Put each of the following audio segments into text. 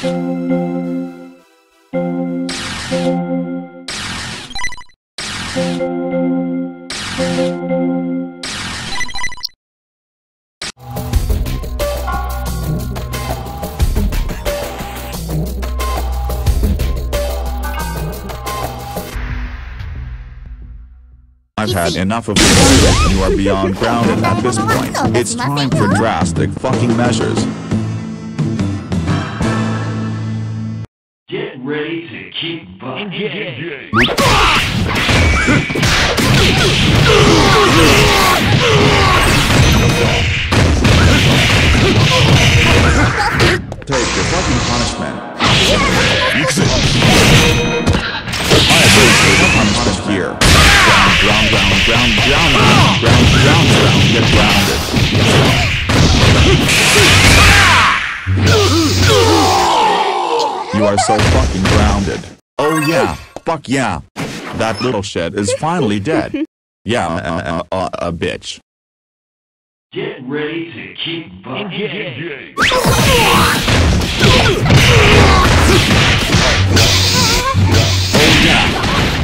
I've had enough of this. You are beyond grounded at this point. It's time for drastic fucking measures. Get ready to keep bucking. Take your fucking punishment. Punished here. Ground, get grounded. You are so fucking grounded. Oh yeah, fuck yeah. That little shit is finally dead. Yeah, a bitch. Get ready to keep bucking. Oh yeah.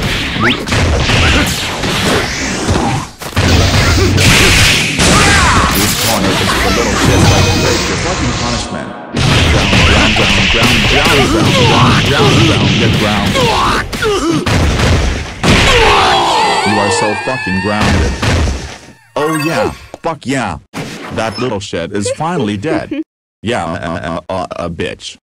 This corner is for little shit like take your fucking punishment. Ground, get grounded. You are so fucking grounded. Oh yeah, fuck yeah. That little shit is finally dead. Yeah, a bitch.